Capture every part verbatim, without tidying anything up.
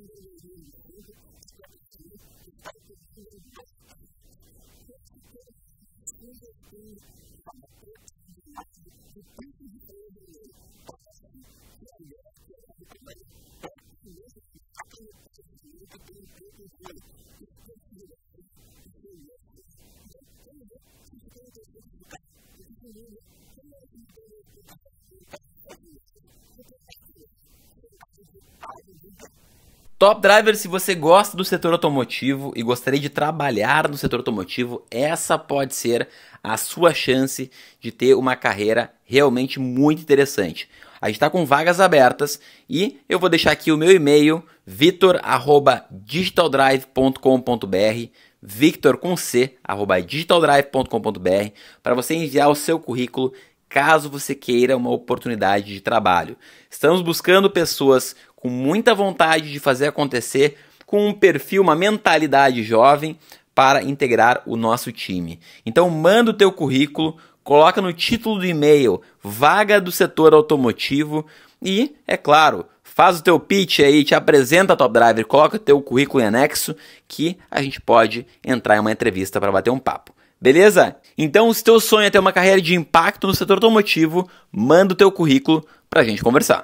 Top Driver, se você gosta do setor automotivo e gostaria de trabalhar no setor automotivo, essa pode ser a sua chance de ter uma carreira realmente muito interessante. A gente está com vagas abertas e eu vou deixar aqui o meu e-mail, victor arroba digital drive ponto com ponto br, victor com c, arroba digital drive ponto com ponto br, para você enviar o seu currículo caso você queira uma oportunidade de trabalho. Estamos buscando pessoas com muita vontade de fazer acontecer, com um perfil, uma mentalidade jovem para integrar o nosso time. Então manda o teu currículo, coloca no título do e-mail vaga do setor automotivo e, é claro, faz o teu pitch aí, te apresenta a Top Driver, coloca o teu currículo em anexo que a gente pode entrar em uma entrevista para bater um papo. Beleza? Então, se teu sonho é ter uma carreira de impacto no setor automotivo, manda o teu currículo para a gente conversar.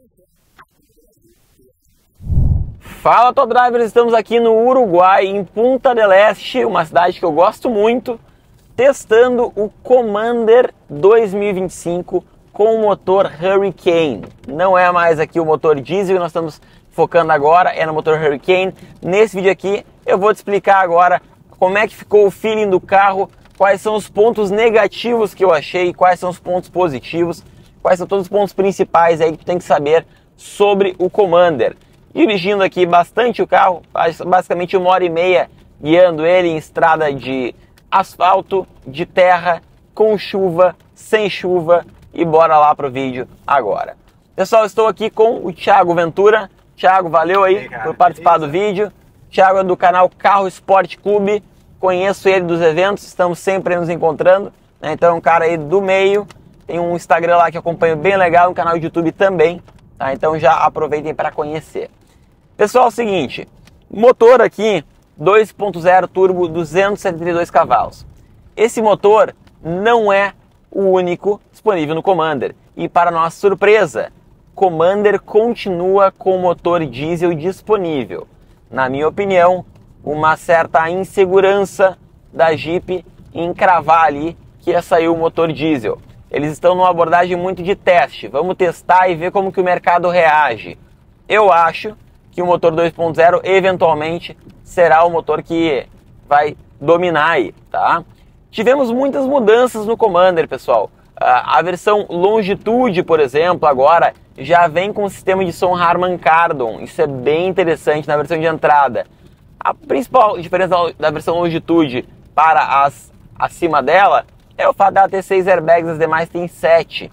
Fala, Top Drivers! Estamos aqui no Uruguai, em Punta del Este, uma cidade que eu gosto muito, testando o Commander dois mil e vinte e cinco com o motor Hurricane. Não é mais aqui o motor diesel que nós estamos focando agora, é no motor Hurricane. Nesse vídeo aqui eu vou te explicar agora como é que ficou o feeling do carro, quais são os pontos negativos que eu achei, quais são os pontos positivos, quais são todos os pontos principais aí que tu tem que saber sobre o Commander. Dirigindo aqui bastante o carro, basicamente uma hora e meia guiando ele em estrada de asfalto, de terra, com chuva, sem chuva, e bora lá pro vídeo agora. Pessoal, estou aqui com o Thiago Ventura. Thiago, valeu aí Ei, cara, por participar beleza? do vídeo. Thiago é do canal Carro Esporte Clube, conheço ele dos eventos, estamos sempre nos encontrando, né? Então é um cara aí do meio, tem um Instagram lá que eu acompanho bem legal, um canal de YouTube também, tá? Então já aproveitem para conhecer. Pessoal, é o seguinte, motor aqui dois ponto zero turbo, duzentos e setenta e dois cavalos. Esse motor não é o único disponível no Commander. E para nossa surpresa, Commander continua com o motor diesel disponível. Na minha opinião, uma certa insegurança da Jeep em cravar ali que ia sair o motor diesel. Eles estão numa abordagem muito de teste. Vamos testar e ver como que o mercado reage. Eu acho que o motor dois ponto zero eventualmente será o motor que vai dominar aí, tá? Tivemos muitas mudanças no Commander, pessoal. A versão Longitude, por exemplo, agora já vem com o sistema de som Harman Kardon. Isso é bem interessante na versão de entrada. A principal diferença da versão Longitude para as acima dela é o fato dela ter seis airbags, as demais tem sete.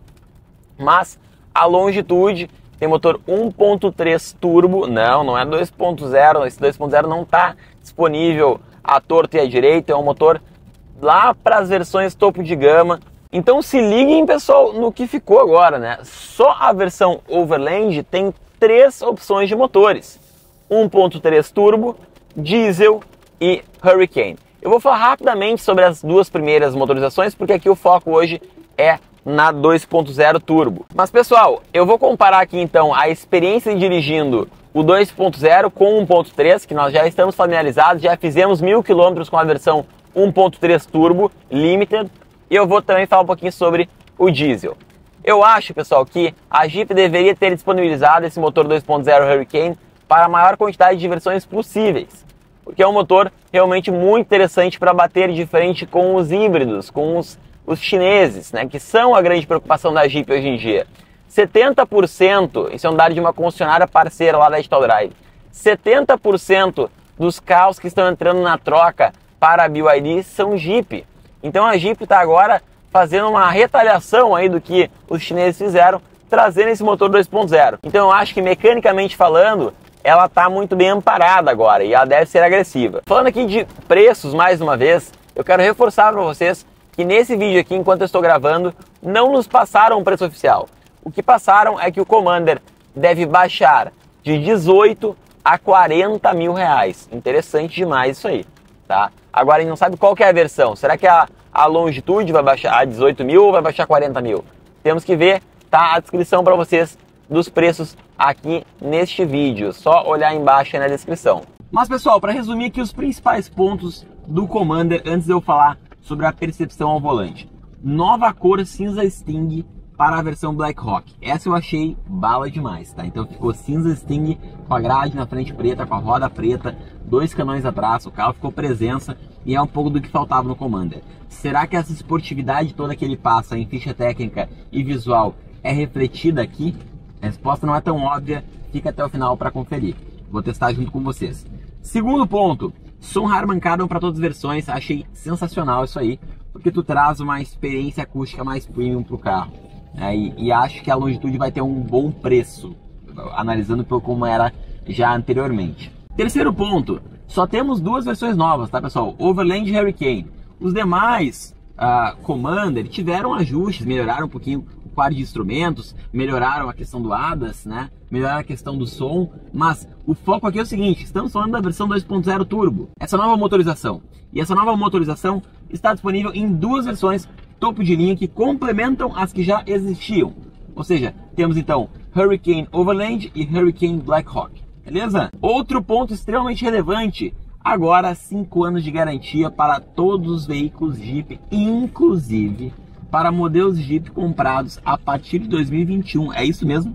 Mas a Longitude tem motor um ponto três turbo, não, não é dois ponto zero, esse dois ponto zero não está disponível à torta e à direita, é um motor lá para as versões topo de gama. Então se liguem, pessoal, no que ficou agora, né? Só a versão Overland tem três opções de motores, um ponto três turbo, diesel e Hurricane. Eu vou falar rapidamente sobre as duas primeiras motorizações, porque aqui o foco hoje é na dois ponto zero turbo. Mas pessoal, eu vou comparar aqui então a experiência dirigindo o dois ponto zero com o um ponto três, que nós já estamos familiarizados, já fizemos mil quilômetros com a versão um ponto três turbo Limited, e eu vou também falar um pouquinho sobre o diesel. Eu acho, pessoal, que a Jeep deveria ter disponibilizado esse motor dois ponto zero Hurricane para a maior quantidade de versões possíveis, porque é um motor realmente muito interessante para bater de frente com os híbridos, com os os chineses, né, que são a grande preocupação da Jeep hoje em dia. setenta por cento, isso é um dado de uma concessionária parceira lá da Digital Drive, setenta por cento dos carros que estão entrando na troca para a B Y D são Jeep. Então a Jeep está agora fazendo uma retaliação aí do que os chineses fizeram, trazendo esse motor dois ponto zero. Então eu acho que, mecanicamente falando, ela está muito bem amparada agora e ela deve ser agressiva. Falando aqui de preços, mais uma vez, eu quero reforçar para vocês que nesse vídeo aqui, enquanto eu estou gravando, não nos passaram o preço oficial. O que passaram é que o Commander deve baixar de dezoito a quarenta mil reais. Interessante demais isso aí, tá? Agora a gente não sabe qual que é a versão. Será que a, a Longitude vai baixar a dezoito mil ou vai baixar quarenta mil? Temos que ver, tá? A descrição para vocês dos preços aqui neste vídeo. Só olhar embaixo aí na descrição. Mas pessoal, para resumir aqui os principais pontos do Commander, antes de eu falar sobre a percepção ao volante. Nova cor cinza Sting para a versão Black Rock. Essa eu achei bala demais, tá? Então ficou cinza Sting com a grade na frente preta, com a roda preta, dois canões atrás, o carro ficou presença e é um pouco do que faltava no Commander. Será que essa esportividade toda que ele passa em ficha técnica e visual é refletida aqui? A resposta não é tão óbvia, fica até o final para conferir. Vou testar junto com vocês. Segundo ponto, som Harman Kardon para todas as versões, achei sensacional isso aí, porque tu traz uma experiência acústica mais premium para o carro, né? e, e acho que a Longitude vai ter um bom preço, analisando por como era já anteriormente. Terceiro ponto, só temos duas versões novas, tá pessoal? Overland e Hurricane. Os demais uh, Commander tiveram ajustes, melhoraram um pouquinho o quadro de instrumentos, melhoraram a questão do A D A S, né? Melhoraram a questão do som, mas o foco aqui é o seguinte, estamos falando da versão dois ponto zero Turbo, essa nova motorização. E essa nova motorização está disponível em duas versões topo de linha que complementam as que já existiam. Ou seja, temos então Hurricane Overland e Hurricane Blackhawk, beleza? Outro ponto extremamente relevante, agora cinco anos de garantia para todos os veículos Jeep, inclusive para modelos Jeep comprados a partir de dois mil e vinte e um, é isso mesmo?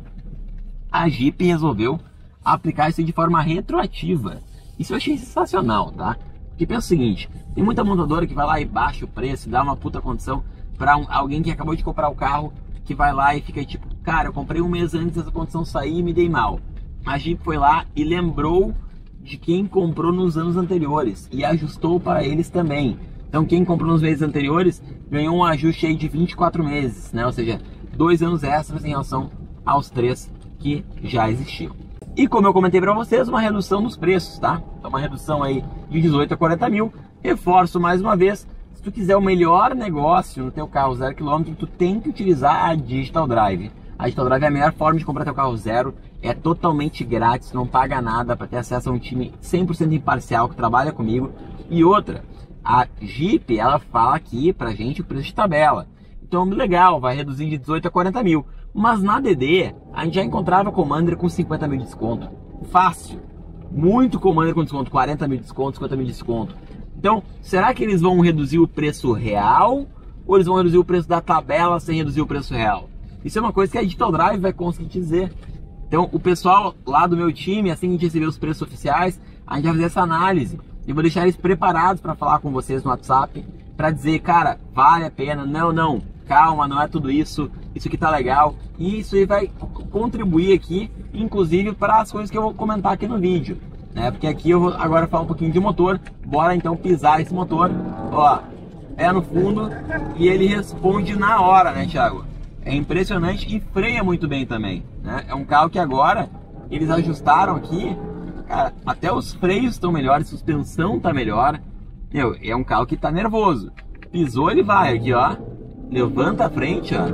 A Jeep resolveu aplicar isso de forma retroativa. Isso eu achei sensacional, tá? Porque pensa o seguinte, tem muita montadora que vai lá e baixa o preço, dá uma puta condição para um, alguém que acabou de comprar o carro, que vai lá e fica tipo, cara, eu comprei um mês antes dessa condição sair e me dei mal. A Jeep foi lá e lembrou de quem comprou nos anos anteriores e ajustou para eles também. Então quem comprou nos meses anteriores ganhou um ajuste aí de vinte e quatro meses, né? Ou seja, dois anos extras em relação aos três que já existiam. E como eu comentei para vocês, uma redução nos preços, tá? Então uma redução aí de dezoito a quarenta mil. Reforço mais uma vez, se tu quiser o melhor negócio no teu carro zero quilômetro, tu tem que utilizar a Digital Drive. A Digital Drive é a melhor forma de comprar teu carro zero, é totalmente grátis, não paga nada para ter acesso a um time cem por cento imparcial que trabalha comigo. E outra, a Jeep, ela fala aqui pra gente o preço de tabela. Então legal, vai reduzir de dezoito a quarenta mil. Mas na D D, a gente já encontrava Commander com cinquenta mil de desconto. Fácil. Muito Commander com desconto, quarenta mil de desconto, cinquenta mil de desconto. Então, será que eles vão reduzir o preço real? Ou eles vão reduzir o preço da tabela sem reduzir o preço real? Isso é uma coisa que a Digital Drive vai conseguir te dizer. Então, o pessoal lá do meu time, assim que a gente receber os preços oficiais, a gente vai fazer essa análise. E vou deixar eles preparados para falar com vocês no WhatsApp, para dizer, cara, vale a pena, não, não, calma, não é tudo isso, isso aqui tá legal. E isso aí vai contribuir aqui, inclusive, para as coisas que eu vou comentar aqui no vídeo, né? Porque aqui eu vou agora falar um pouquinho de motor, bora então pisar esse motor, ó, é no fundo e ele responde na hora, né, Thiago? É impressionante e freia muito bem também, né? É um carro que agora eles ajustaram aqui, cara, até os freios estão melhores, a suspensão tá melhor. Meu, é um carro que tá nervoso. Pisou, ele vai aqui, ó. Levanta a frente, ó.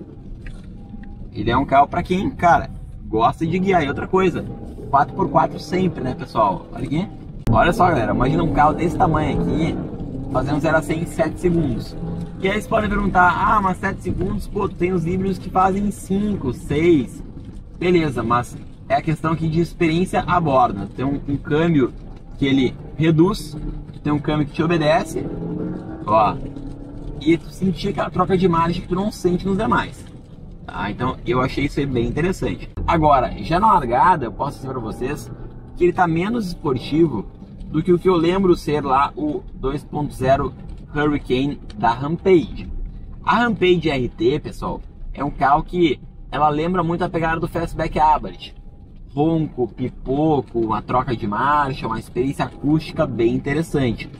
Ele é um carro pra quem, cara, gosta de guiar. E outra coisa, quatro por quatro sempre, né, pessoal? Olha aqui. Olha só, galera, imagina um carro desse tamanho aqui, fazendo zero a cem em sete segundos. E aí vocês podem perguntar, ah, mas sete segundos, pô, tu tem os híbridos que fazem cinco, seis. Beleza, mas é a questão aqui de experiência a bordo. Tem um, um câmbio que ele reduz, tem um câmbio que te obedece, ó, e tu sentir aquela troca de margem que tu não sente nos demais, tá? Então eu achei isso aí bem interessante. Agora, já na largada, eu posso dizer para vocês que ele tá menos esportivo do que o que eu lembro ser lá o dois ponto zero Hurricane da Rampage. A Rampage R T, pessoal, é um carro que ela lembra muito a pegada do Fastback Abarth. Ronco, pipoco, uma troca de marcha, uma experiência acústica bem interessante.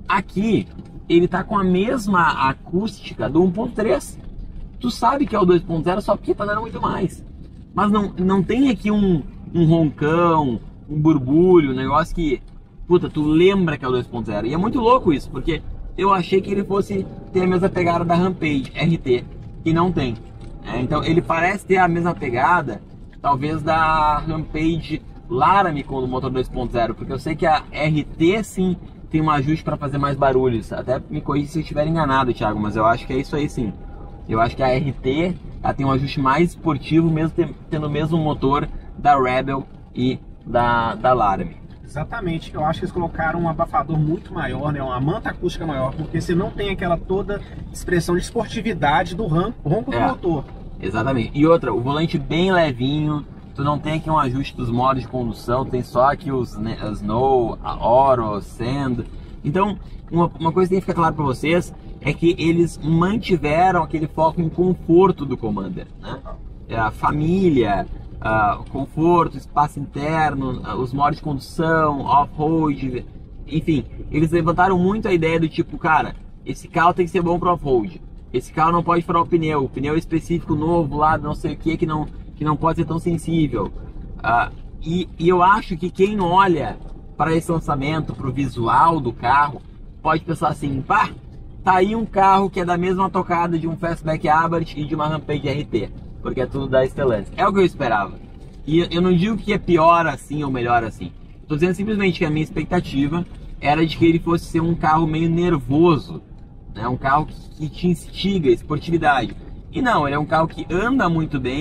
Aqui, ele tá com a mesma acústica do um ponto três. Tu sabe que é o dois ponto zero só porque tá dando muito mais. Mas não, não tem aqui um, um roncão, um burbulho, um negócio que, puta, tu lembra que é o dois ponto zero. E é muito louco isso, porque eu achei que ele fosse ter a mesma pegada da Rampage R T, que não tem. É, então ele parece ter a mesma pegada, talvez da Rampage Laramie com o motor dois ponto zero, porque eu sei que a R T sim tem um ajuste para fazer mais barulhos. Até me corrija se eu estiver enganado, Thiago, mas eu acho que é isso aí sim. Eu acho que a R T ela tem um ajuste mais esportivo, mesmo tendo o mesmo motor da Rebel e da, da Laramie. Exatamente, eu acho que eles colocaram um abafador muito maior, né? Uma manta acústica maior, porque você não tem aquela toda expressão de esportividade do ronco, ronco do é, motor. Exatamente. E outra, o volante bem levinho, tu não tem aqui um ajuste dos modos de condução, tem só aqui os né, Snow, a Oro, Sand. Então, uma, uma coisa que tem que ficar claro para vocês é que eles mantiveram aquele foco em conforto do Commander, né? A família, Uh, conforto, espaço interno, uh, os modos de condução, off-road, enfim, eles levantaram muito a ideia do tipo, cara, esse carro tem que ser bom para off-road, esse carro não pode furar o pneu, o pneu específico novo lá, não sei o que, que não, que não pode ser tão sensível. Uh, e, e eu acho que quem olha para esse lançamento, para o visual do carro, pode pensar assim, pá, tá aí um carro que é da mesma tocada de um Fastback Abarth e de uma Rampage R T. Porque é tudo da Stellantis. É o que eu esperava. E eu não digo que é pior assim ou melhor assim. Estou dizendo simplesmente que a minha expectativa era de que ele fosse ser um carro meio nervoso, né? Um carro que, que te instiga, esportividade. E não, ele é um carro que anda muito bem,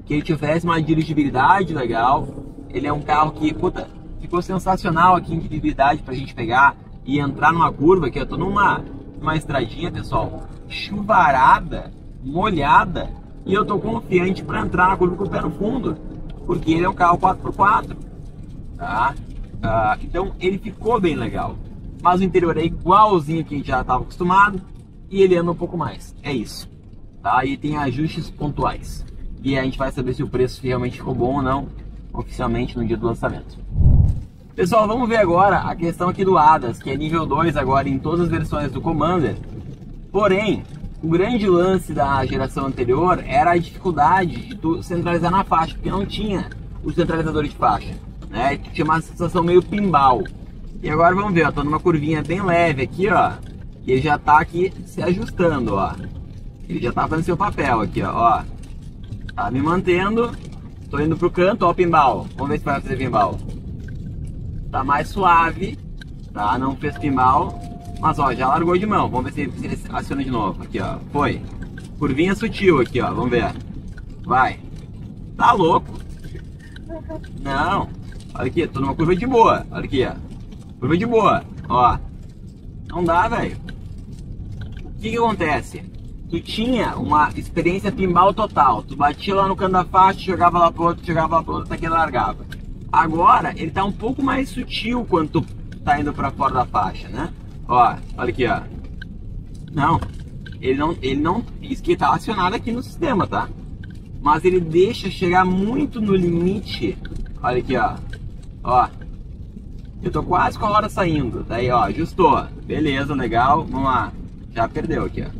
que ele te oferece uma dirigibilidade legal. Ele é um carro que, puta, ficou sensacional aqui em dirigibilidade pra gente pegar e entrar numa curva, que eu tô numa, numa estradinha, pessoal, chuvarada, molhada, e eu tô confiante para entrar na curva com o pé no fundo, porque ele é um carro quatro por quatro, tá? Uh, então ele ficou bem legal, mas o interior é igualzinho que a gente já estava acostumado, e ele anda um pouco mais, é isso, tá? E tem ajustes pontuais, e a gente vai saber se o preço realmente ficou bom ou não, oficialmente no dia do lançamento. Pessoal, vamos ver agora a questão aqui do A D A S, que é nível dois agora em todas as versões do Commander. Porém, o grande lance da geração anterior era a dificuldade de tu centralizar na faixa, porque não tinha o centralizador de faixa, né? Tinha uma sensação meio pinball. E agora vamos ver, ó, tô numa curvinha bem leve aqui, ó, e ele já tá aqui se ajustando, ó. Ele já tá fazendo seu papel aqui, ó, ó. Tá me mantendo, tô indo pro canto, ó, o pinball. Vamos ver se vai fazer pinball. Tá mais suave, tá? Não fez pinball, mas ó, já largou de mão. Vamos ver se, se ele aciona de novo. Aqui, ó, foi. Curvinha sutil aqui, ó, vamos ver. Vai. Tá louco? Não. Olha aqui, tô numa curva de boa. Olha aqui, ó. Curva de boa, ó. Não dá, velho. O que que acontece? Tu tinha uma experiência pinball total. Tu batia lá no canto da faixa, jogava lá pro outro, jogava lá pro outro, até que ele largava. Agora, ele tá um pouco mais sutil quando tu tá indo pra fora da faixa, né? Ó, olha aqui, ó. Não, ele não, ele não, isso que tá acionado aqui no sistema, tá? Mas ele deixa chegar muito no limite. Olha aqui, ó. Ó, eu tô quase com a hora saindo. Daí, ó, ajustou. Beleza, legal, vamos lá. Já perdeu aqui, ó.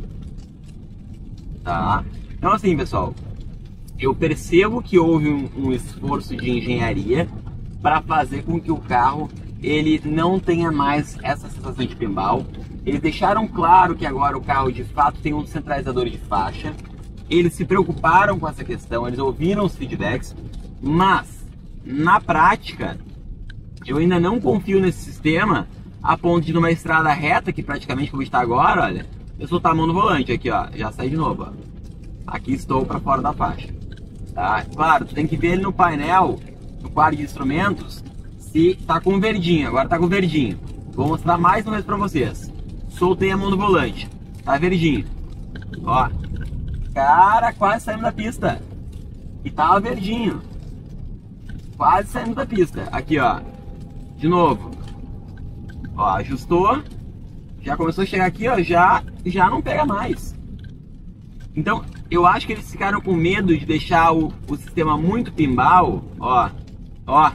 Tá? Então assim, pessoal, eu percebo que houve um, um esforço de engenharia para fazer com que o carro ele não tenha mais essa sensação de pinball. Eles deixaram claro que agora o carro de fato tem um centralizador de faixa. Eles se preocuparam com essa questão, eles ouviram os feedbacks, mas na prática eu ainda não confio nesse sistema a ponto de numa estrada reta, que praticamente como está agora, olha, eu soltar a mão no volante aqui, ó, já sai de novo, ó. Aqui estou para fora da faixa. Tá? Claro, tu tem que ver ele no painel, no quadro de instrumentos, se tá com verdinho. Agora tá com verdinho. Vou mostrar mais uma vez para vocês. Soltei a mão no volante, tá verdinho. Ó, cara, quase saímos da pista. E tava verdinho. Quase saímos da pista. Aqui, ó, de novo. Ó, ajustou. Já começou a chegar aqui, ó, já, já não pega mais. Então, eu acho que eles ficaram com medo de deixar o, o sistema muito pinball, ó, ó,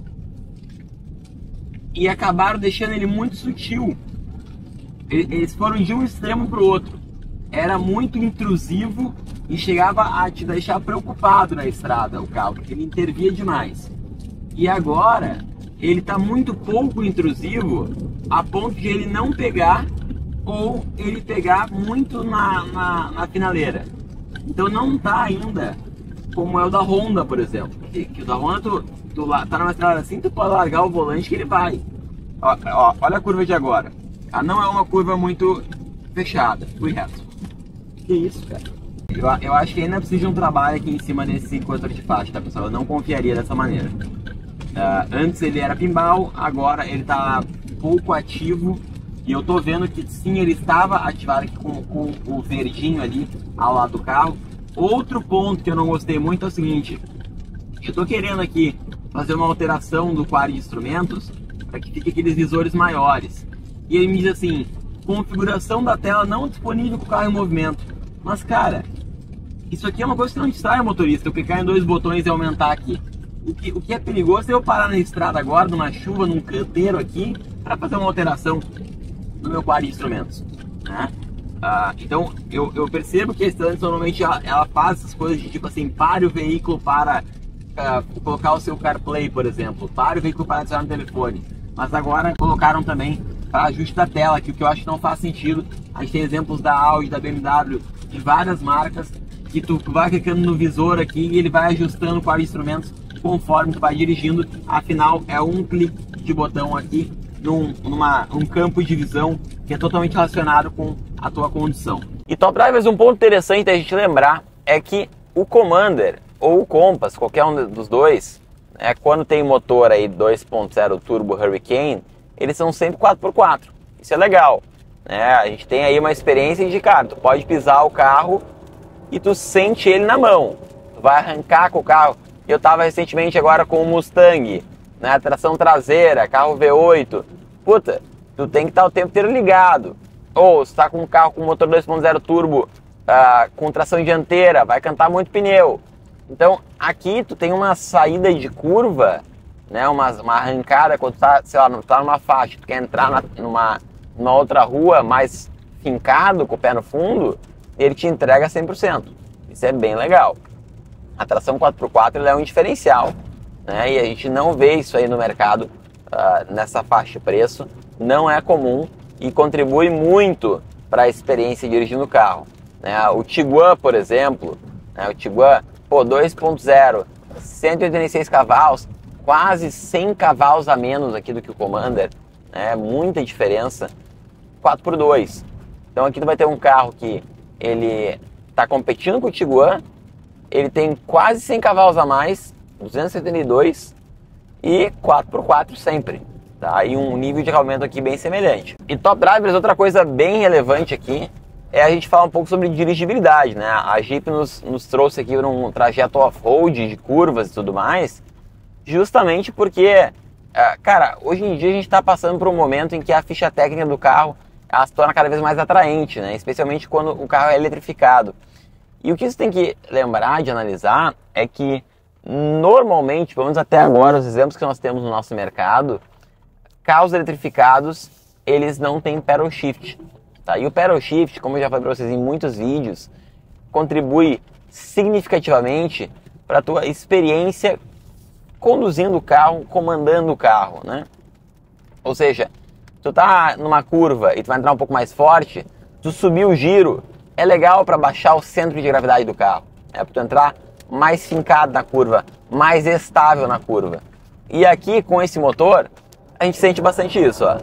e acabaram deixando ele muito sutil. Eles foram de um extremo para o outro. Era muito intrusivo e chegava a te deixar preocupado na estrada, o carro, porque ele intervia demais. E agora, ele está muito pouco intrusivo a ponto de ele não pegar ou ele pegar muito na, na, na finaleira. Então não tá ainda como é o da Honda, por exemplo. Que, que o da Honda, tu, tu tá numa estrada assim, tu pode largar o volante que ele vai. Ó, ó, olha a curva de agora. Ela não é uma curva muito fechada. Fui reto. Que isso, cara? Eu, eu acho que ainda precisa de um trabalho aqui em cima desse corretor de faixa, tá, pessoal? Eu não confiaria dessa maneira. Uh, antes ele era pinball, agora ele tá pouco ativo. E eu tô vendo que sim, ele estava ativado aqui com, com o verdinho ali ao lado do carro. Outro ponto que eu não gostei muito é o seguinte: eu tô querendo aqui fazer uma alteração do quadro de instrumentos para que fique aqueles visores maiores. E ele me diz assim: configuração da tela não disponível com o carro em movimento. Mas cara, isso aqui é uma coisa que não distrai o motorista. Eu clicar em dois botões e aumentar aqui. O que, o que é perigoso é eu parar na estrada agora, numa chuva, num canteiro aqui, para fazer uma alteração no meu quadro de instrumentos, né? Ah, então eu, eu percebo que a Stellantis normalmente ela, ela faz essas coisas de tipo assim: pare o veículo para uh, colocar o seu CarPlay, por exemplo, pare o veículo para adicionar no telefone. Mas agora colocaram também para ajuste da tela, que o que eu acho que não faz sentido. A gente tem exemplos da Audi, da B M W, de várias marcas, que tu vai clicando no visor aqui e ele vai ajustando o quadro de instrumentos conforme tu vai dirigindo. Afinal, é um clique de botão aqui num numa, um campo de visão que é totalmente relacionado com a tua condição. E Top Drivers, um ponto interessante da gente lembrar é que o Commander ou o Compass, qualquer um dos dois, é, quando tem motor aí dois ponto zero Turbo Hurricane, eles são sempre quatro por quatro. Isso é legal, né? A gente tem aí uma experiência de, cara, tu pode pisar o carro e tu sente ele na mão. Tu vai arrancar com o carro. Eu estava recentemente agora com o Mustang, né? Tração traseira, carro V oito. Puta, tu tem que estar o tempo inteiro ligado. Ou se tá com um carro com motor dois ponto zero turbo, uh, com tração dianteira, vai cantar muito pneu. Então aqui tu tem uma saída de curva, né? Uma, uma arrancada quando tu tá, sei lá, tu tá numa faixa, tu quer entrar na, numa, numa outra rua mais fincado, com o pé no fundo, ele te entrega cem por cento. Isso é bem legal. A tração quatro por quatro ela é um diferencial, né? E a gente não vê isso aí no mercado, uh, nessa faixa de preço. Não é comum e contribui muito para a experiência dirigindo o carro, né? O Tiguan, por exemplo, né? O Tiguan, pô, dois ponto zero, cento e oitenta e seis cavalos, quase cem cavalos a menos aqui do que o Commander, né? Muita diferença, quatro por dois. Então aqui tu vai ter um carro que ele está competindo com o Tiguan, ele tem quase cem cavalos a mais, duzentos e setenta e dois, e quatro por quatro sempre, tá? E um nível de acabamento aqui bem semelhante. E Top Drivers, outra coisa bem relevante aqui, é a gente falar um pouco sobre dirigibilidade, né? A Jeep nos, nos trouxe aqui um trajeto off-road de curvas e tudo mais, justamente porque, cara, hoje em dia a gente está passando por um momento em que a ficha técnica do carro ela se torna cada vez mais atraente, né? Especialmente quando o carro é eletrificado. E o que você tem que lembrar de analisar é que, normalmente, pelo menos até agora, os exemplos que nós temos no nosso mercado, carros eletrificados, eles não têm pedal shift. Tá? E o pedal shift, como eu já falei para vocês em muitos vídeos, contribui significativamente para a tua experiência conduzindo o carro, comandando o carro, né? Ou seja, tu tá numa curva e tu vai entrar um pouco mais forte, tu subir o giro, é legal para baixar o centro de gravidade do carro. É para tu entrar mais fincado na curva, mais estável na curva. E aqui, com esse motor, a gente sente bastante isso, ó.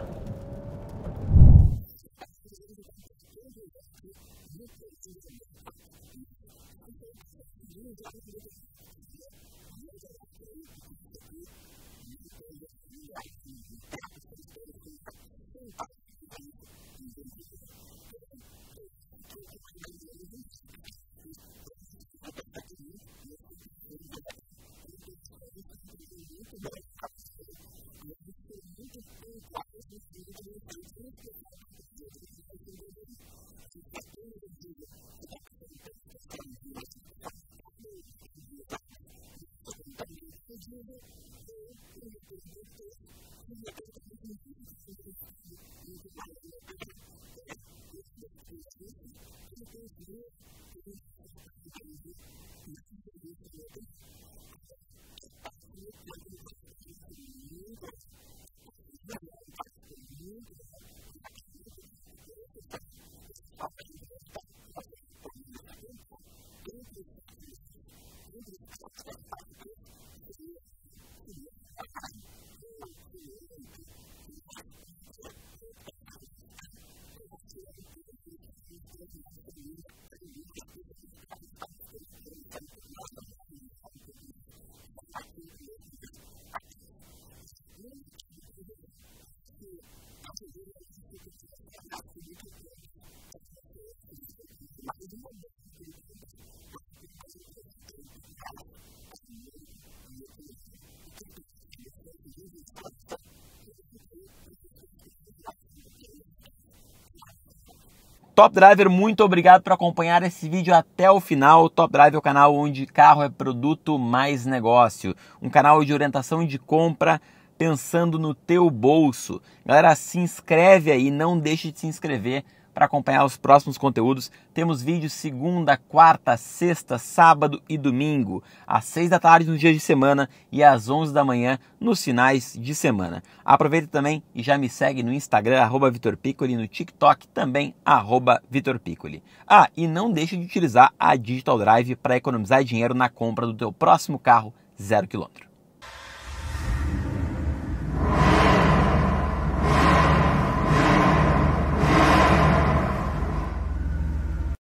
Top Driver, muito obrigado por acompanhar esse vídeo até o final. O Top Driver é o canal onde carro é produto mais negócio. Um canal de orientação de compra pensando no teu bolso. Galera, se inscreve aí, não deixe de se inscrever para acompanhar os próximos conteúdos. Temos vídeos segunda, quarta, sexta, sábado e domingo, às seis da tarde nos dias de semana e às onze da manhã nos finais de semana. Aproveita também e já me segue no Instagram, arroba Vitor Piccoli, no TikTok também, arroba Vitor Piccoli. Ah, e não deixe de utilizar a Digital Drive para economizar dinheiro na compra do teu próximo carro zero quilômetro.